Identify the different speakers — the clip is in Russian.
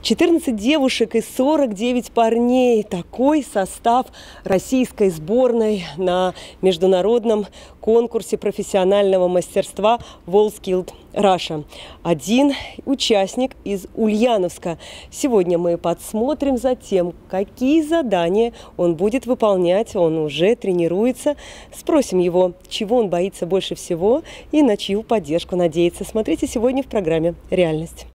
Speaker 1: 14 девушек и 49 парней. Такой состав российской сборной на международном конкурсе профессионального мастерства WorldSkills Russia. Один участник из Ульяновска. Сегодня мы подсмотрим за тем, какие задания он будет выполнять. Он уже тренируется. Спросим его, чего он боится больше всего и на чью поддержку надеется. Смотрите сегодня в программе «Реальность».